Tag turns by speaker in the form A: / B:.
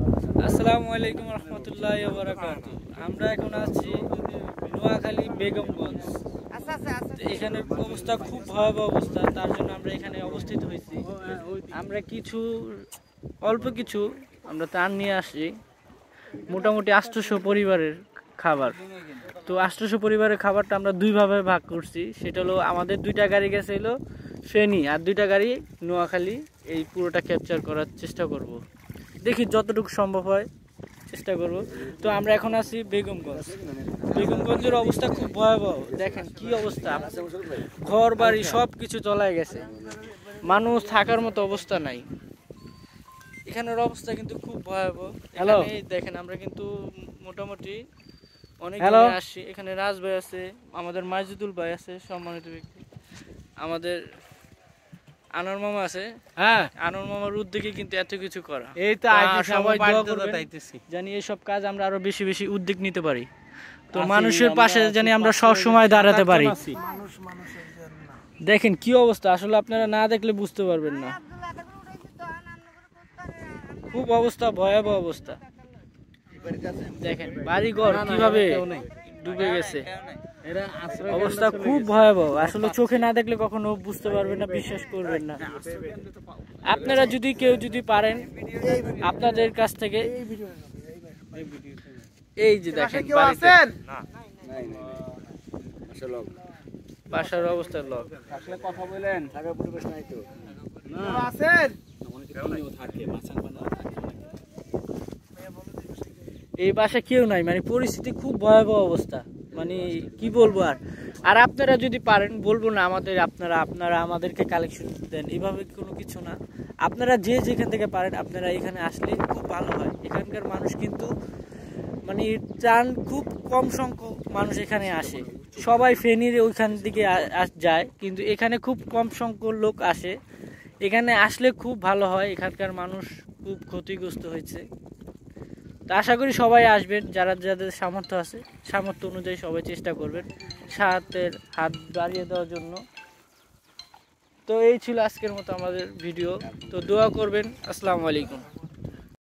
A: আসসালামু আলাইকুম রহমতুল্লাহি ওয়া বারাকাতুহু। আমরা এখন আছি নোয়াখালী বেগমগঞ্জ। এখানে অবস্থা খুব ভয়াবহ অবস্থা, তার জন্য আমরা এখানে অবস্থিত হয়েছি। আমরা অল্প কিছু আমরা ত্রাণ নিয়ে আসছি, মোটামুটি 800 পরিবারের খাবার। তো 800 পরিবারের খাবারটা আমরা দুইভাবে ভাগ করছি। সেটা হলো আমাদের 2টা গাড়ি গেছিল ফেনী, আর 2টা গাড়ি নোয়াখালী। এই পুরোটা ক্যাপচার করার চেষ্টা করব, দেখি যতটুকু সম্ভব হয় চেষ্টা করব। তো আমরা এখন আছি বেগমগঞ্জ। বেগমগঞ্জের অবস্থা খুব ভয়াবহ। দেখেন কি অবস্থা, ঘর বাড়ি সব কিছু তলায় গেছে, মানুষ থাকার মতো অবস্থা নাই। এখানের অবস্থা কিন্তু খুব ভয়াবহ। দেখেন আমরা কিন্তু মোটামুটি অনেক আসছি। এখানে রাজ ভাই আছে, আমাদের মাজিদুল ভাই আছে, সম্মানিত ব্যক্তি, আমাদের আনোয়ার মামা আছে। হ্যাঁ, আনোয়ার মামার উদ্যোগে কিন্তু এত কিছু করা। এই তো সবাই দোয়া করবেন জানি এইসব কাজ আমরা আরো বেশি বেশি উদ্যোগ নিতে পারি। তো মানুষের পাশে জানি আমরা সব সময় দাঁড়াতে পারি। দেখেন কি অবস্থা, আসলে আপনারা না দেখলে বুঝতে পারবেন না। খুব অবস্থা ভয়াবহ অবস্থা। দেখেন বাড়ি ঘর কিভাবে ডুবে গেছে, অবস্থা খুব ভয়াবহ। আসলে চোখে না দেখলে কখনো বুঝতে পারবেন না, বিশ্বাস করবেন না। আপনারা যদি কেউ পারেন আপনাদের কাছ থেকে এই যে দেখেন বাসার অবস্থা লক আসলে কথা বলেন, থাকার পরিবেশ নাই তো আছেন। এই বাসা কেউ নাই, মানে পরিস্থিতি খুব ভয়াবহ অবস্থা, মানে কি বলবো। আর আপনারা যদি পারেন, বলবো না আপনারা আমাদেরকে কালেকশন দেন, এভাবে কোনো কিছু না। আপনারা যেখান থেকে পারেন আপনারা এখানে আসলে খুব ভালো হয়। এখানকার মানুষ কিন্তু মানে ত্রাণ খুব কম সংখ্যক মানুষ এখানে আসে, সবাই ফেনীর ওইখান দিকে যায়, কিন্তু এখানে খুব কম সংখ্যক লোক আসে। এখানে আসলে খুব ভালো হয়, এখানকার মানুষ খুব ক্ষতিগ্রস্ত হয়েছে। তো আশা করি সবাই আসবেন, যাদের সামর্থ্য আছে, সামর্থ্য অনুযায়ী সবাই চেষ্টা করবেন হাত বাড়িয়ে দেওয়ার জন্য। তো এই ছিল আজকের মতো আমাদের ভিডিও। তো দোয়া করবেন। আসসালামু আলাইকুম।